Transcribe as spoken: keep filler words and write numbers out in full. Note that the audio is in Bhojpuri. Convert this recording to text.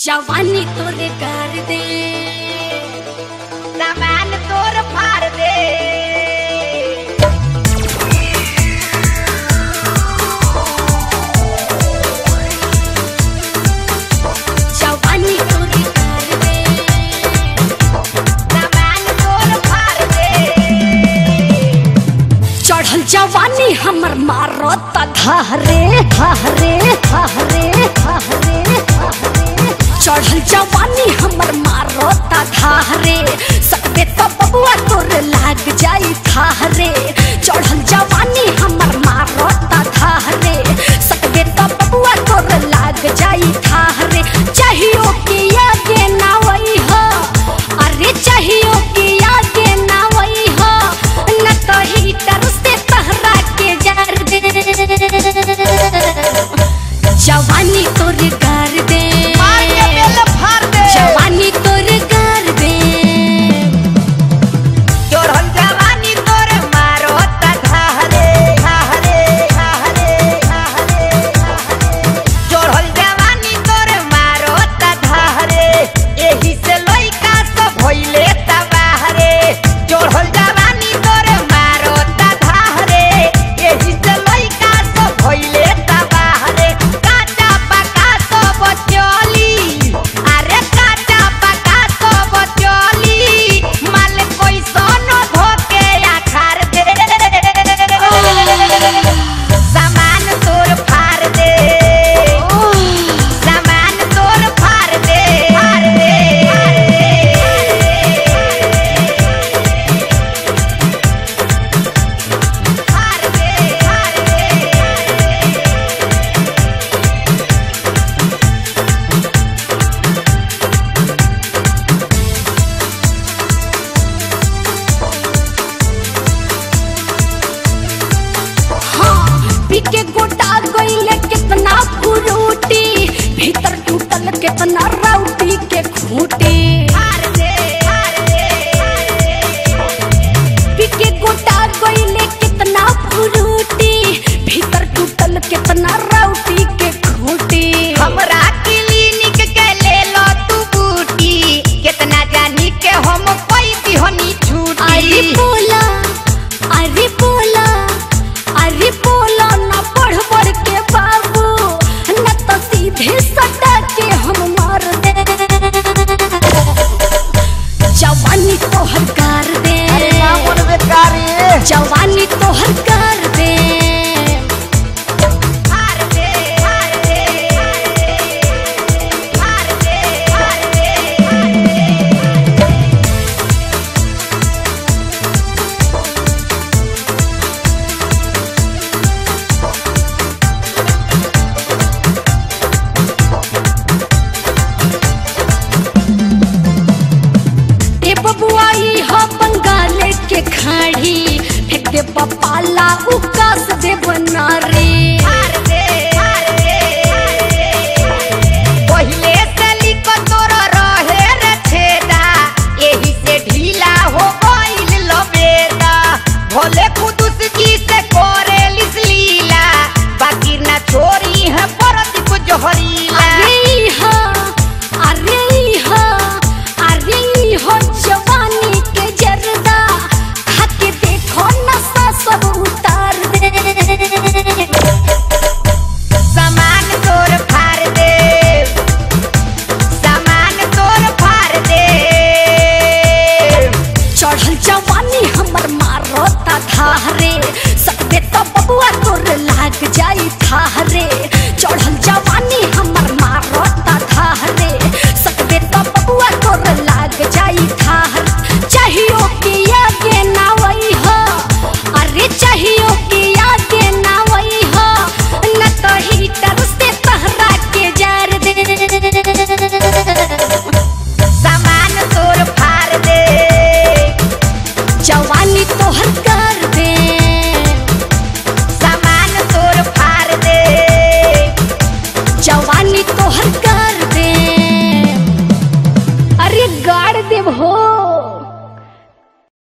जवानी तोरे कर दे सामान तोर फाड़ दे जवानी तोरे कर दे सामान तोर फाड़ दे चढ़ल जवानी हमर मारो धारे धारे धारे धारे चढ़ल जवानी हमर मारो धारे सकबे तो बबुआ तोर लाग जाई थारे चढ़ल जवानी हमर मारो धारे सकबे तो बबुआ तोर लाग जाई थारे चाहियो कि आगे ना वही हो अरे चाहियो कि आगे ना वही हो न तो हीटर से तहरा के जार दे जवानी तोर कर दे मार के बेल फाड़ दे जवानी तोर कर दे चढ़ल जवानी तोर मारो धारे धारे धारे धारे चढ़ल जवानी तोर मारो धारे एही से लइका सब भइले तबाहरे चढ़ल जवानी तोर मारो धारे एही से लइका सब भइले तबाहरे काटा पका सब चली अरे काटा पका सब चली माल कैसन धोके आखार दे सामान तोर फाड़ दे सामान तोर फाड़ दे फाड़ दे फाड़ दे फाड़ दे हाँ पीके गोटा गइले कितना फ्रूटी भीतर टूटल कितना राउटी के खूंटी फाड़ दे फाड़ दे पीके गोटा गइले कितना फ्रूटी भीतर टूटल कितना राउटी के खूंटी हमरा क्लिनिक के ले लो तू बूटी कितना जानी के हम कोई दिहनी अरे छूटी बोला अरे बोला अरे बोला ना पढ़ पढ़ के बाबू न तो सीधे सटा के हम मार दे जवानी तोहर कर दे जवानी तोहर कर दे फाड़ दे फाड़ दे फाड़ दे फाड़ दे ए बबुआई हो बंगाल के खाड़ी फेंक दे बपाला उकास दे बनारे फाड़ दे फाड़ दे पहिले से लिखो तोर रहे रे छेदा एही से ढीला हो गइल लबेदा भले खुदुस की से करे लिसलीला बाकी ना छोरी है परत को जहरीला अरे ई हो अरे ई हो अरे ई हो जवानी के जर्दा खाके देखो नशा सब उतार दे सामान तोर फाड़ दे सामान तोर फाड़ दे चढ़ल जवानी हमर मारो धारे सकबे तो बबुआ तोर लाग जाई थारे